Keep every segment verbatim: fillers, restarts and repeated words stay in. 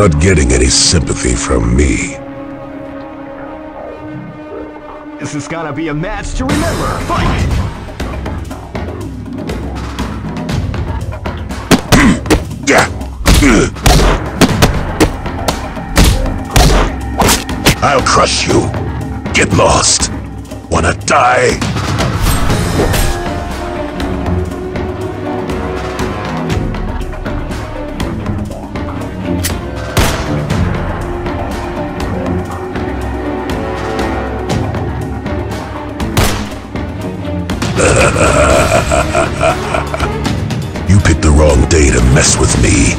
not getting any sympathy from me. This is gonna be a match to remember. Fight! I'll crush you. Get lost. Wanna die? You picked the wrong day to mess with me.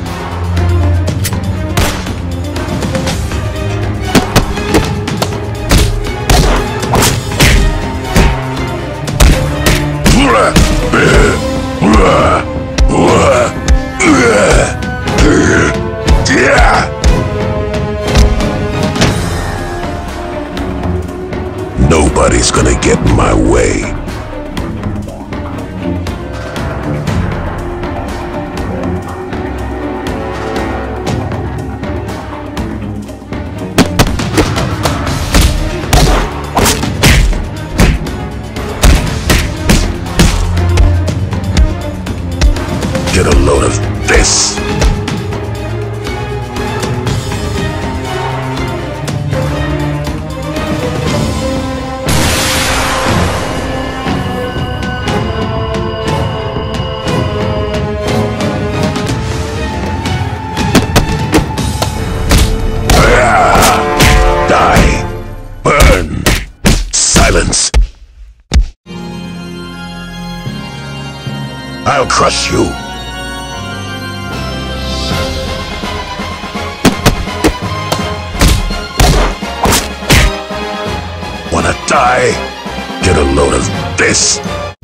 Nobody's gonna get in my way. Get a load of this. I'll crush you. Wanna die? Get a load of this.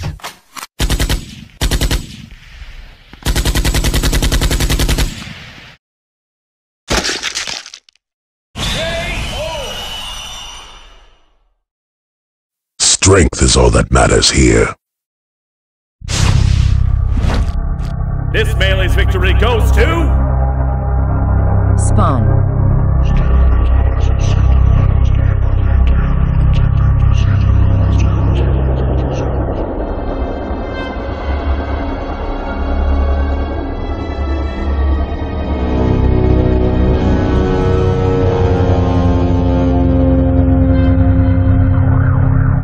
Strength is all that matters here. This melee's victory goes to... Spawn.